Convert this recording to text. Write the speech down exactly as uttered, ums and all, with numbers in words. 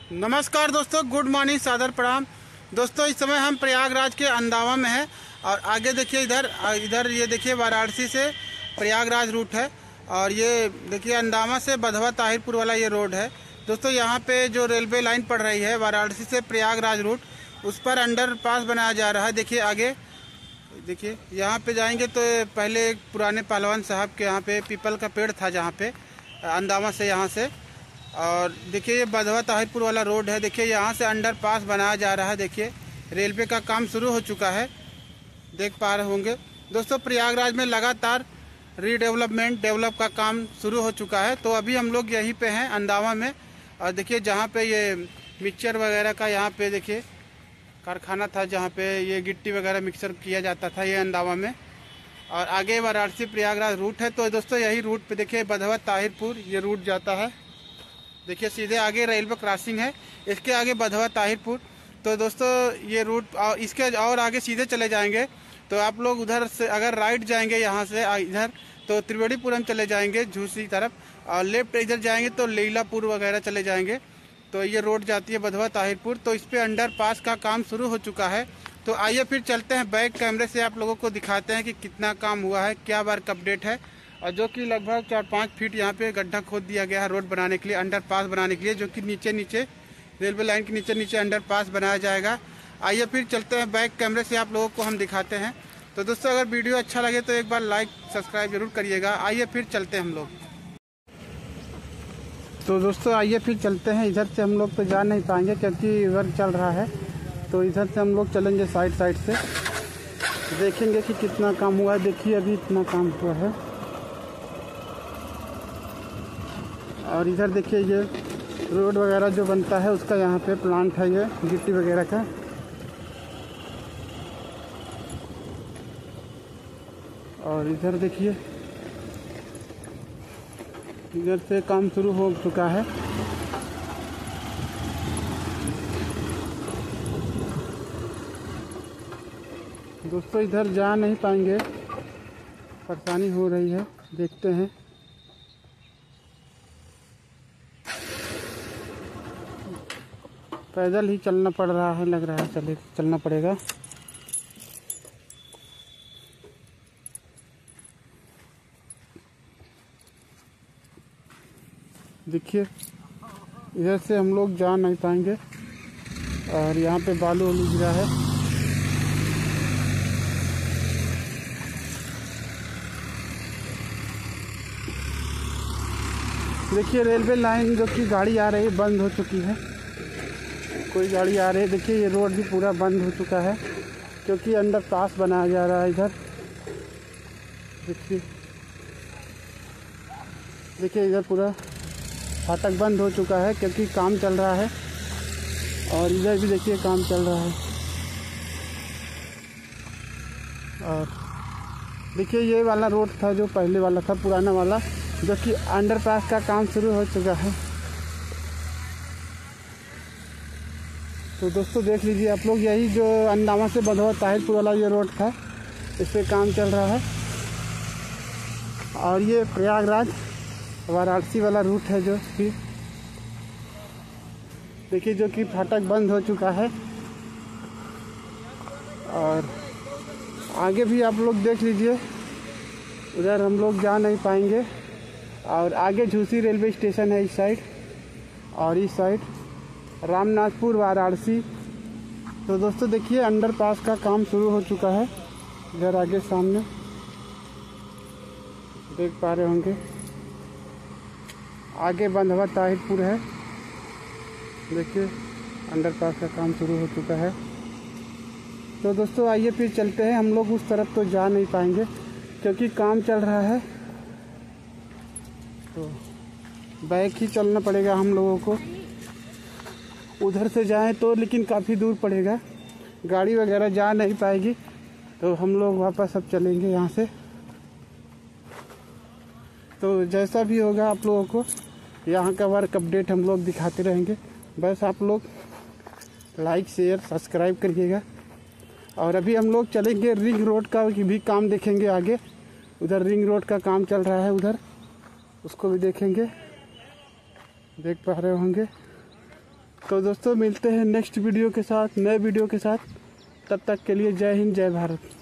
नमस्कार दोस्तों, good morning, सादर प्रणाम। दोस्तों इस समय हम प्रयागराज के अंदावा में हैं और आगे देखिए इधर इधर ये देखिए वाराणसी से प्रयागराज रूट है और ये देखिए अंदावा से बधवा ताहिरपुर वाला ये रोड है। दोस्तों यहाँ पे जो रेलवे लाइन पड़ रही है वाराणसी से प्रयागराज रूट, उस पर अंडर पास बनाया जा रहा है। देखिए आगे देखिए यहाँ पे जाएंगे तो पहले एक पुराने पहलवान साहब के यहाँ पे पीपल का पेड़ था जहाँ पे अंदावा से यहाँ से, और देखिए ये बधवा ताहिरपुर वाला रोड है। देखिए यहाँ से अंडर पास बनाया जा रहा है। देखिए रेलवे का काम शुरू हो चुका है, देख पा रहे होंगे दोस्तों। प्रयागराज में लगातार रीडेवलपमेंट डेवलप का काम शुरू हो चुका है। तो अभी हम लोग यहीं पे हैं अंदावा में, और देखिए जहाँ पे ये मिक्सचर वगैरह का यहाँ पे देखिए कारखाना था जहाँ पे ये गिट्टी वगैरह मिक्सर किया जाता था, ये अंदावा में। और आगे वाराणसी प्रयागराज रूट है। तो दोस्तों यही रूट पे देखिए बधवा ताहिरपुर ये रूट जाता है। देखिए सीधे आगे रेलवे क्रॉसिंग है, इसके आगे बधवा ताहिरपुर। तो दोस्तों ये रूट और इसके और आगे सीधे चले जाएंगे तो आप लोग उधर से अगर राइट जाएंगे यहाँ से इधर तो त्रिवेणीपुरम चले जाएंगे झूसी तरफ, और लेफ्ट इधर जाएंगे तो लीलापुर वगैरह चले जाएंगे। तो ये रोड जाती है बधवा ताहिरपुर। तो इस पर अंडर पास का काम शुरू हो चुका है। तो आइए फिर चलते हैं, बैक कैमरे से आप लोगों को दिखाते हैं कि कितना काम हुआ है, क्या वर्क अपडेट है। और जो कि लगभग चार पाँच फीट यहाँ पे गड्ढा खोद दिया गया है रोड बनाने के लिए, अंडर पास बनाने के लिए, जो कि नीचे नीचे रेलवे लाइन के नीचे नीचे अंडर पास बनाया जाएगा। आइए फिर चलते हैं, बैक कैमरे से आप लोगों को हम दिखाते हैं। तो दोस्तों अगर वीडियो अच्छा लगे तो एक बार लाइक सब्सक्राइब जरूर करिएगा। आइए फिर चलते हैं हम लोग। तो दोस्तों आइए फिर चलते हैं। इधर से हम लोग तो जा नहीं पाएंगे क्योंकि वर्क चल रहा है। तो इधर से हम लोग चलेंगे साइड साइड से, देखेंगे कि कितना काम हुआ है। देखिए अभी इतना काम हुआ है। और इधर देखिए ये रोड वगैरह जो बनता है उसका यहाँ पे प्लांट है, ये गिट्टी वगैरह का। और इधर देखिए इधर से काम शुरू हो चुका है। दोस्तों इधर जा नहीं पाएंगे, परेशानी हो रही है, देखते हैं। पैदल ही चलना पड़ रहा है, लग रहा है चले चलना पड़ेगा। देखिए इधर से हम लोग जा नहीं पाएंगे और यहाँ पे बालू वालू गिरा है। देखिए रेलवे लाइन जो कि गाड़ी आ रही है बंद हो चुकी है, कोई गाड़ी आ रही है। देखिए ये रोड भी पूरा बंद हो चुका है क्योंकि अंडर पास बनाया जा रहा है। इधर देखिए देखिए इधर पूरा फाटक बंद हो चुका है क्योंकि काम चल रहा है। और इधर भी देखिए काम चल रहा है। और देखिए ये वाला रोड था जो पहले वाला था, पुराना वाला, जो कि अंडरपास का काम शुरू हो चुका है। तो दोस्तों देख लीजिए आप लोग, यही जो अंदावा से बधवा ताहिरपुर वाला ये रोड था, इस पे काम चल रहा है। और ये प्रयागराज वाराणसी वाला रूट है जो कि देखिए जो कि फाटक बंद हो चुका है। और आगे भी आप लोग देख लीजिए, उधर हम लोग जा नहीं पाएंगे। और आगे झूसी रेलवे स्टेशन है इस साइड, और इस साइड रामनाथपुर वाराणसी। तो दोस्तों देखिए अंडर पास का काम शुरू हो चुका है। इधर आगे सामने देख पा रहे होंगे, आगे बंधवा ताहिरपुर है। देखिए अंडर पास का काम शुरू हो चुका है। तो दोस्तों आइए फिर चलते हैं। हम लोग उस तरफ तो जा नहीं पाएंगे क्योंकि काम चल रहा है, तो बैक ही चलना पड़ेगा हम लोगों को। उधर से जाएं तो लेकिन काफ़ी दूर पड़ेगा, गाड़ी वगैरह जा नहीं पाएगी। तो हम लोग वापस अब चलेंगे यहाँ से। तो जैसा भी होगा आप लोगों को यहाँ का वर्क अपडेट हम लोग दिखाते रहेंगे। बस आप लोग लाइक शेयर सब्सक्राइब करिएगा। और अभी हम लोग चलेंगे रिंग रोड का भी काम देखेंगे आगे। उधर रिंग रोड का काम चल रहा है, उधर उसको भी देखेंगे, देख पा रहे होंगे। तो दोस्तों मिलते हैं नेक्स्ट वीडियो के साथ, नए वीडियो के साथ। तब तक के लिए जय हिंद, जय भारत।